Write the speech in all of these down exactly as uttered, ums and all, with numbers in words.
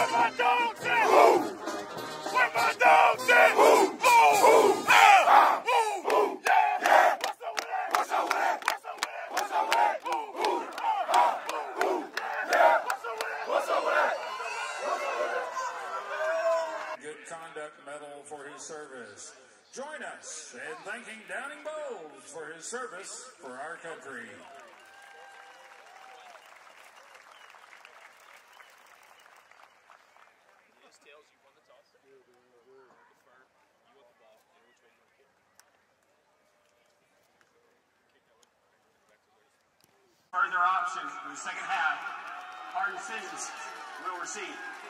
Where my dogs at? Woo! Where my dogs at? Woo! Woo! Ah! Woo! Yeah! What's up with that? What's up with that? What's up with that? What's up with that? Woo! Woo! Ah! Woo! Yeah! What's up with that? What's up with that? Good Conduct Medal for his service. Join us in thanking Downing Bowles for his service for our country. Further options in the second half. Hard decisions will receive.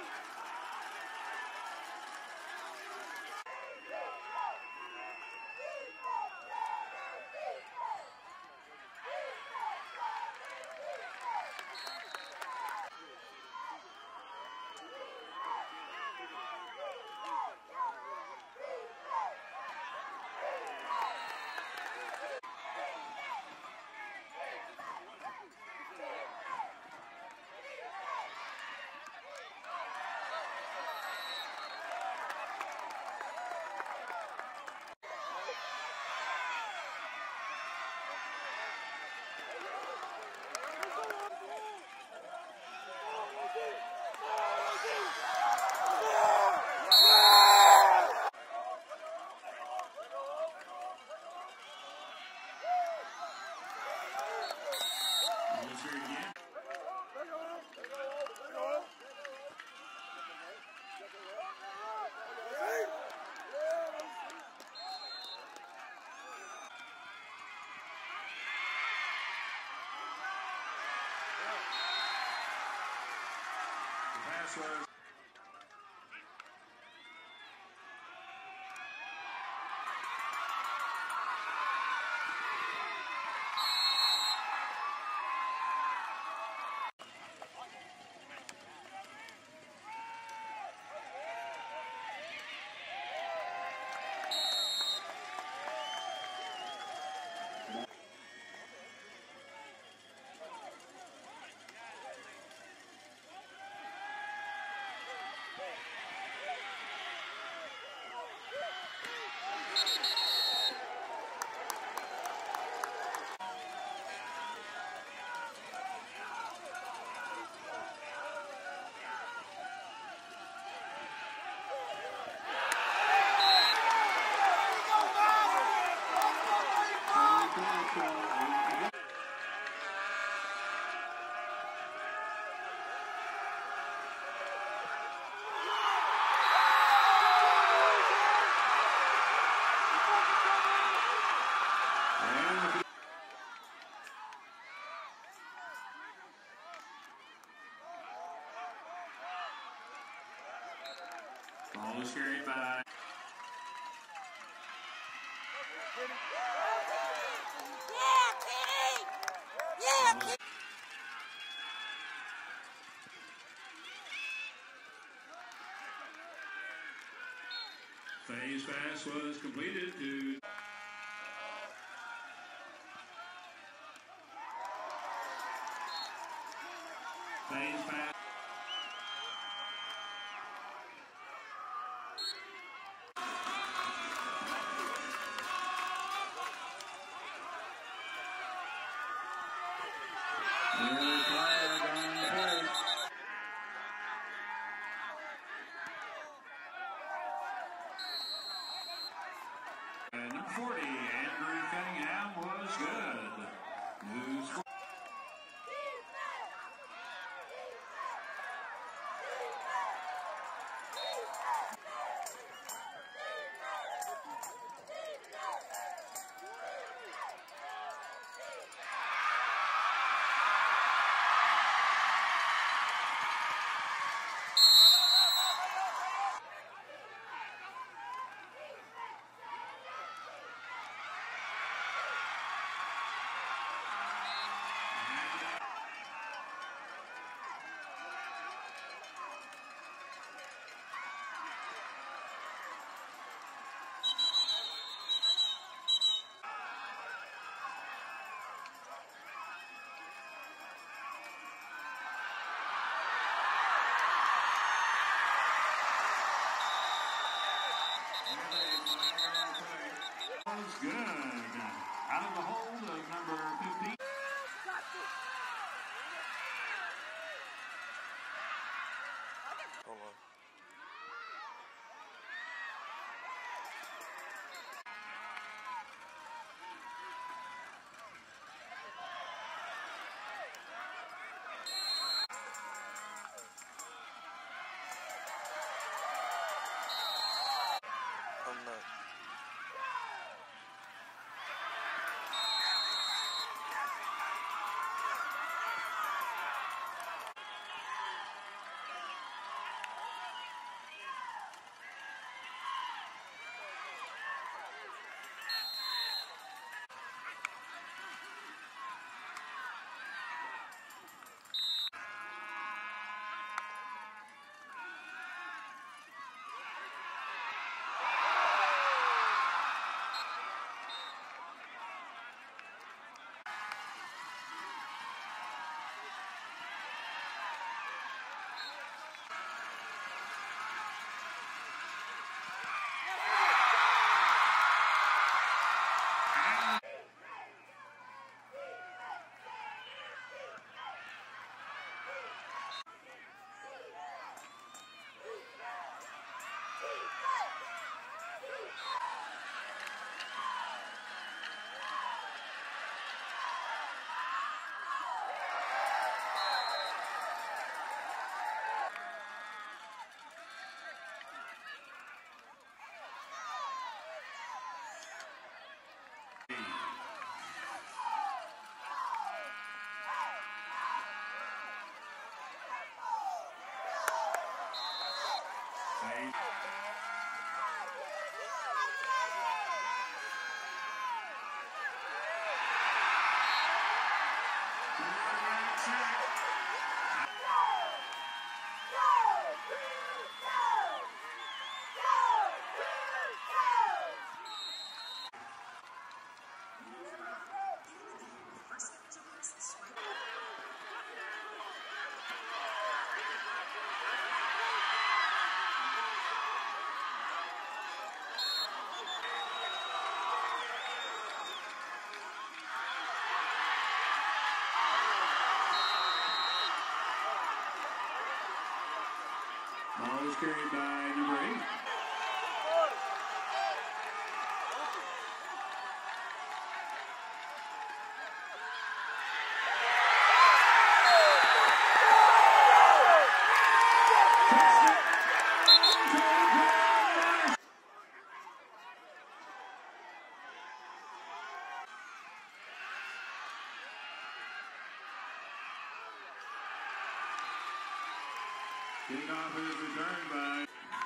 Was Ball is carried by. Yeah, Kenny! Yeah, Kenny! Phase pass was completed to. Phase pass. Number forty, Andrew Cunningham was good. Who's Hold on. I'm not. Ball is carried by number eight. Kickoff is returned by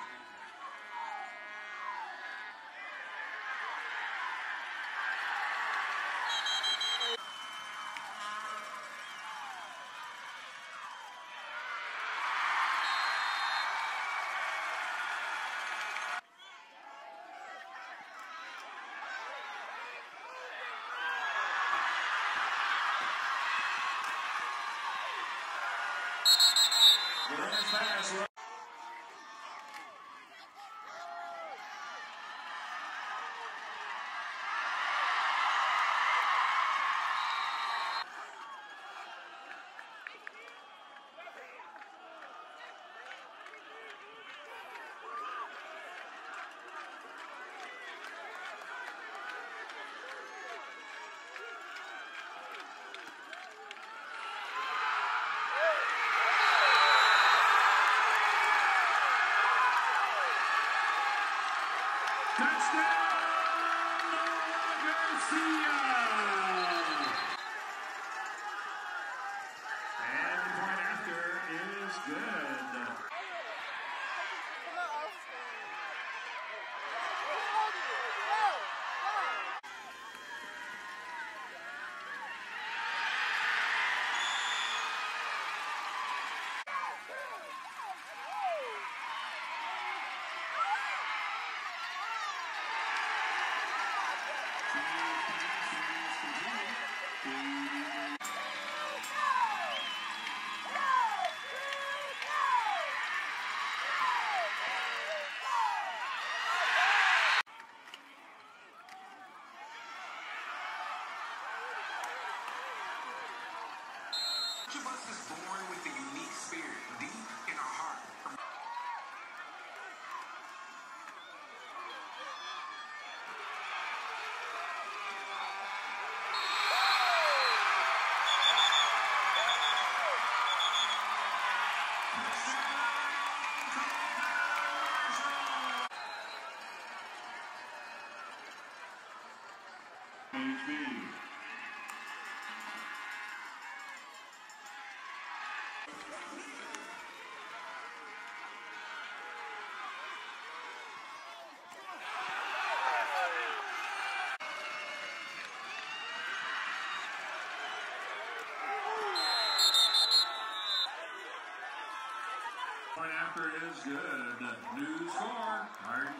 the runner's pass. Each of us is born with a unique spirit deep in our heart. after is good. New score. Hard.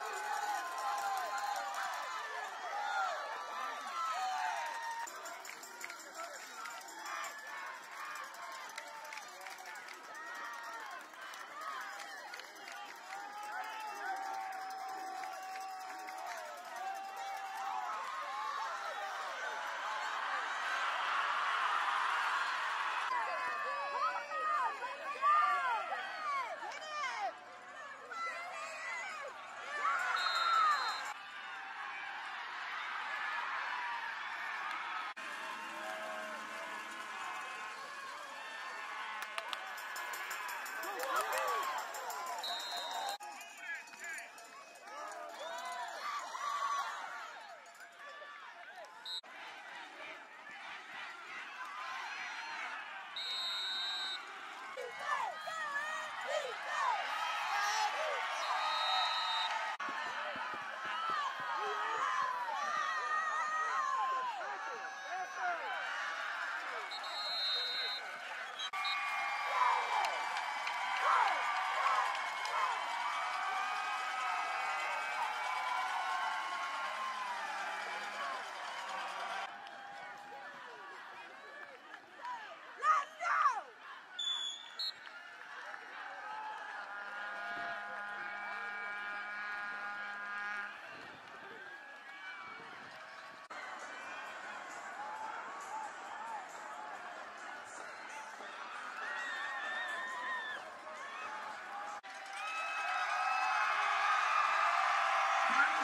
Final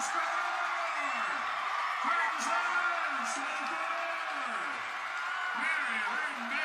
score! Cardinals, Maryland